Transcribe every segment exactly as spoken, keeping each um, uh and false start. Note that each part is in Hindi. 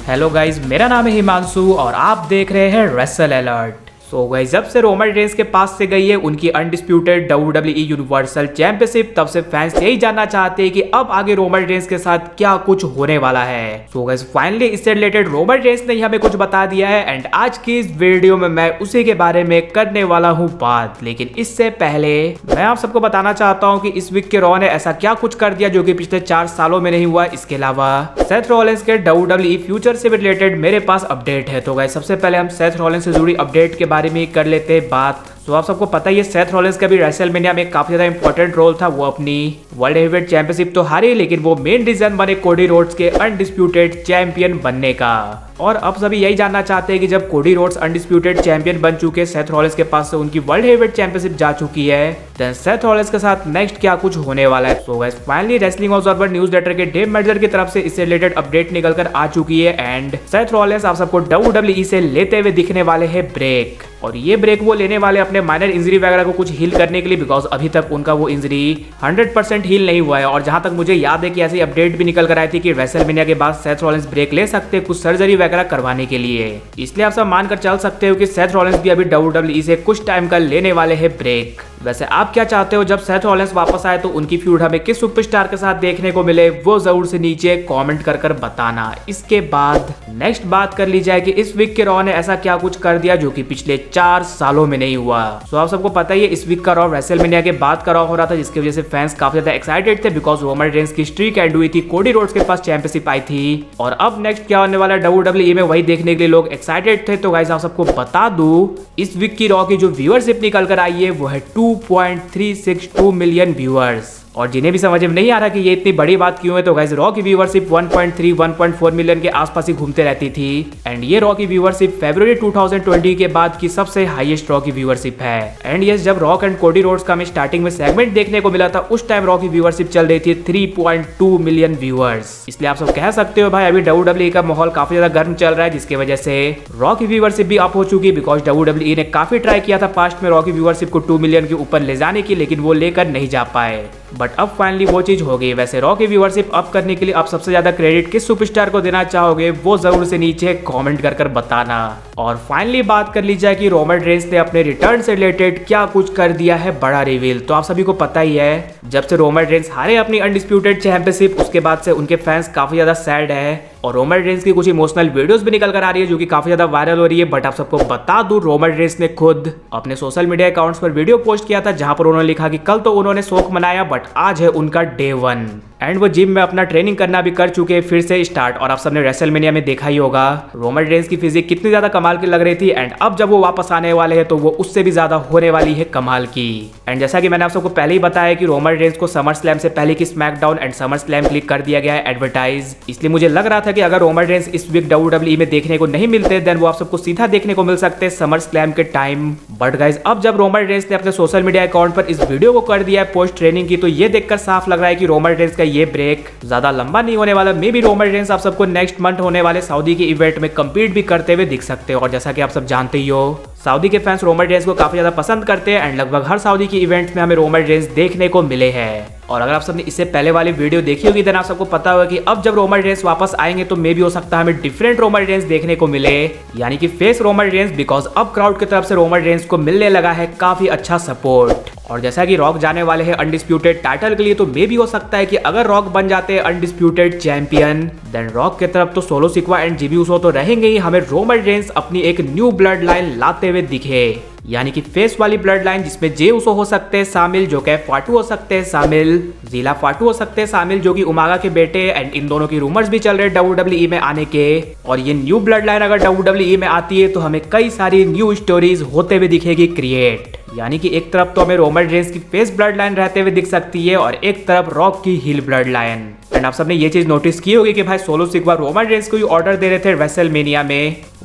हेलो गाइज, मेरा नाम है हिमांशु और आप देख रहे हैं रेसल अलर्ट। सो गाइस, जब से रोमन रेंस के पास से गई है उनकी undisputed W W E universal championship, तब से फैंस यही जानना चाहते हैं कि अब आगे रोमन रेंस के साथ क्या कुछ होने वाला है। सो गाइस, फाइनली इससे रिलेटेड रोमन रेंस ने हमें कुछ बता दिया है एंड आज की इस वीडियो में मैं उसी के बारे में करने वाला हूँ बात। लेकिन इससे पहले मैं आप सबको बताना चाहता हूँ कि इस वीक के रॉ ने ऐसा क्या कुछ कर दिया जो कि पिछले चार सालों में नहीं हुआ। इसके अलावा सेथ रॉलिंस के डब्ल्यू डब्ल्यू ई फ्यूचर से रिलेटेड मेरे पास अपडेट है। तो गाइस, सबसे पहले हम सेथ रॉलिंस से जुड़ी अपडेट के बारे में कर लेते हैं बात। तो आप सबको पता ही है सेथ रॉलिंस का भी रेसलमेनिया में काफी ज्यादा इंपॉर्टेंट रोल था। वो अपनी वर्ल्ड हेवीवेट चैंपियनशिप तो हारी, लेकिन वो मेन रीजन बने कोडी रोड्स के अनडिस्प्यूटेड चैंपियन बनने का। और अब सभी यही जानना चाहते हैं कि जब कोडी रोड्स अनडिस्प्यूटेड चैंपियन बन चुके, सेथ रॉलिंस के पास से उनकी वर्ल्ड हेवीवेट चैंपियनशिप जा चुकी है, देन सेथ रॉलिंस के साथ नेक्स्ट क्या कुछ होने वाला है। So guys, finally wrestling observer newsletter के डेव मेल्जर की तरफ से इससे रिलेटेड अपडेट निकल कर आ चुकी है एंड सेथ रॉलिंस आप सबको डब्ल्यू डब्ल्यू ई से लेते हुए दिखने वाले हैं ब्रेक। और ये ब्रेक वो लेने वाले अपने माइनर इंजरी वगैरह को कुछ हील करने के लिए, बिकॉज अभी तक उनका वो इंजरी हंड्रेड परसेंट हील नहीं हुआ है। और जहां तक मुझे याद है कि ऐसी अपडेट भी निकल कर आई थी कि रेसलमेनिया के बाद सेथ रॉलिंस ब्रेक ले सकते हैं कुछ सर्जरी वगैरह करवाने के लिए। इसलिए आप सब मानकर चल सकते हो कि सेथ रॉलिंस भी अभी डब्ल्यू डब्ल्यू ई से कुछ टाइम का लेने वाले हैं ब्रेक। वैसे आप क्या चाहते हो जब सेथ रॉलिंस वापस आए तो उनकी फ्यूड हमें किस सुपरस्टार के साथ देखने को मिले, वो जरूर से नीचे कमेंट कर कर बताना। इसके बाद नेक्स्ट बात कर ली जाए कि इस वीक के रॉ ने ऐसा क्या कुछ कर दिया जो कि पिछले चार सालों में नहीं हुआ। तो आप सबको पता ही है इस वीक का रॉ रेसलमेनिया के बाद का रॉ हो रहा था, जिसकी वजह से फैंस काफी ज्यादा एक्साइटेड थे बिकॉज रोमन रेंस की स्ट्रीक एंड हुई थी, कोडी रोड्स के पास चैंपियनशिप आई थी। और अब नेक्स्ट क्या होने वाला डब्ल्यू डब्ल्यू ई में वही देखने के लिए लोग एक्साइटेड थे। तो गाइस, आप सबको बता दूं इस वीक की रॉ की जो व्यूअरशिप निकल कर आई है वो है two point three six two million viewers. और जिन्हें भी समझ में नहीं आ रहा कि ये इतनी बड़ी बात क्यों है, तो गाइस रॉ की viewership one point three one point four million के आसपास ही घूमते रहती थी एंड ये रॉ की व्यूअरशिप फरवरी टू थाउजेंड ट्वेंटी के बाद की सबसे हाईएस्ट रॉ की व्यूअरशिप है। एंड यस, जब रॉक एंड कोडी रोड्स का हमें स्टार्टिंग में सेगमेंट देखने को मिला था, उस टाइम रॉ की व्यूअरशिप चल रही थी three point two million viewers. इसलिए आप सब कह सकते हो भाई अभी डब्ल्यू डब्ल्यू ई का माहौल काफी ज्यादा गर्म चल रहा है, जिसकी वजह से रॉ की व्यूअरशिप भी अप हो चुकी है। बिकॉज डब्ल्यू डब्ल्यू ई ने काफी ट्राई किया था पास्ट में रॉ की व्यूअरशिप को टू मिलियन के ऊपर ले जाने की, लेकिन वो लेकर नहीं जा पाए। बट अब फाइनली वो चीज हो गई। वैसे रॉ की व्यूअरशिप अप करने के लिए आप सबसे ज्यादा क्रेडिट किस सुपरस्टार को देना चाहोगे, वो जरूर से नीचे कमेंट कर कर बताना। और फाइनली बात कर ली जाए कि रोमन रेंस ने अपने रिटर्न से रिलेटेड क्या कुछ कर दिया है बड़ा रिवील। तो आप सभी को पता ही है जब से रोमन रेंस हारे अपनी अनडिस्प्यूटेड चैंपियनशिप, उसके बाद से उनके फैंस काफी ज्यादा सैड है और रोमन रेंस की कुछ इमोशनल वीडियोस भी निकल कर आ रही है जो कि काफी ज्यादा वायरल हो रही है। बट आप सबको बता दूं रोमन रेंस ने खुद अपने सोशल मीडिया अकाउंट्स पर वीडियो पोस्ट किया था जहां पर उन्होंने लिखा कि कल तो उन्होंने शोक मनाया बट आज है उनका डे वन एंड वो जिम में अपना ट्रेनिंग करना भी कर चुके हैं फिर से स्टार्ट। और आप सबने रेसलमेनिया में देखा ही होगा रोमन रेंस की फिजिक कितनी ज्यादा कमाल की लग रही थी एंड अब जब वो वापस आने वाले हैं तो वो उससे भी ज्यादा होने वाली है कमाल की। एंड जैसा कि मैंने आप सबको पहले ही बताया कि रोमन रेंस को समर स्लैम से पहले की SmackDown and SummerSlam click कर दिया गया है एडवर्टाइज। इसलिए मुझे लग रहा था कि अगर रोमन रेंस इस वीक डब्ल्यू डब्ल्यू ई में देखने को नहीं मिलते देन वो आप सबको सीधा देखने को मिल सकते समर स्लैम के टाइम। बट गाइज, अब जब रोमन रेंस ने अपने सोशल मीडिया अकाउंट पर इस वीडियो को कर दिया है पोस्ट ट्रेनिंग की, तो ये देखकर साफ लग रहा है कि रोमन रेंस का ये ब्रेक ज्यादा लंबा नहीं होने वाला। मे बी रोमन रेंस आप सबको नेक्स्ट मंथ होने वाले सऊदी के इवेंट में कम्पीट भी करते हुए दिख सकते हो। और जैसा कि आप सब जानते ही हो सऊदी के फैंस रोमन रेंस को काफी ज्यादा पसंद करते हैं एंड लगभग हर सऊदी की इवेंट्स में हमें रोमन रेंस देखने को मिले हैं। और अगर आप सबने इससे पहले वाली वीडियो देखी होगी देन आप सबको पता होगा कि अब जब रोमन रेंस वापस आएंगे तो मे भी हो सकता है हमें डिफरेंट रोमन रेंस देखने को मिले, यानी कि फेस रोमन रेंस, बिकॉज अब क्राउड की तरफ से रोमन रेंस को मिलने लगा है काफी अच्छा सपोर्ट। और जैसा कि रॉक जाने वाले हैं अनडिस्प्यूटेड टाइटल के लिए, तो मे भी हो सकता है कि अगर रॉक बन जाते हैं अनडिस्प्यूटेड चैंपियन देन रॉक की तरफ तो Solo Sikoa and Jey Uso तो रहेंगे ही, हमें रोमन रेंस अपनी एक न्यू ब्लड लाइन लाते हुए दिखे, यानी कि फेस वाली ब्लड लाइन जिसमें जे ऊसो हो सकते हैं शामिल, जो के फाटू हो सकते हैं शामिल, जीला फाटू हो सकते हैं शामिल जो कि उमागा के बेटे एंड इन दोनों की रूमर्स भी चल रहे हैं डब्ल्यू डब्ल्यू ई में आने के। और ये न्यू ब्लड लाइन अगर डब्ल्यू डब्ल्यू ई में आती है तो हमें कई सारी न्यू स्टोरीज होते हुए दिखेगी क्रिएट, यानी कि एक तरफ तो हमें रोमन रेंस की फेस ब्लड लाइन रहते हुए दिख सकती है और एक तरफ रॉक की हील ब्लड लाइन। एंड आप सबने ये चीज नोटिस की होगी कि भाई सोलो सिक्वा रोमन रेंस को ही ऑर्डर दे रहे थे रेसलमेनिया में,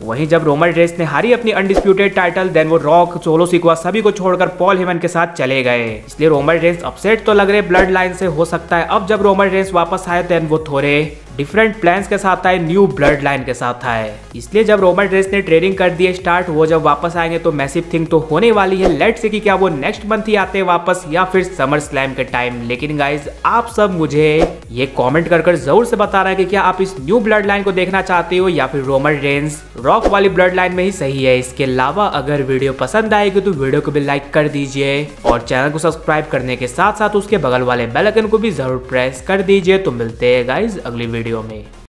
वहीं जब रोमन रेंस ने हारी अपनी अनडिस्प्यूटेड टाइटल, देन वो रॉक, सोलो सिक्वा सभी को छोड़कर पॉल हेमन के साथ चले गए। इसलिए रोमन रेंस अपसेट तो लग रहे ब्लड लाइन से हो सकता है अब जब रोमन रेंस वापस आए देन वो थोड़े डिफरेंट प्लान्स के साथ आए, न्यू ब्लड लाइन के साथ आए। इसलिए जब रोमन रेंस ने ट्रेनिंग कर दी स्टार्ट, वो जब वापस आएंगे तो मैसिव थिंग तो होने वाली है। लेट्स सी कि क्या वो नेक्स्ट मंथ ही आते हैं वापस या फिर समर स्लैम के टाइम। लेकिन गाइज आप सब मुझे ये कमेंट कर कर जरूर से बता रहा है कि क्या आप इस न्यू ब्लड लाइन को देखना चाहते हो या फिर रोमन रेंस रॉक वाली ब्लड लाइन में ही सही है। इसके अलावा अगर वीडियो पसंद आएगी तो वीडियो को भी लाइक कर दीजिए और चैनल को सब्सक्राइब करने के साथ साथ उसके बगल वाले बेल आइकन को भी जरूर प्रेस कर दीजिए। तो मिलते हैं गाइज अगली वीडियो में।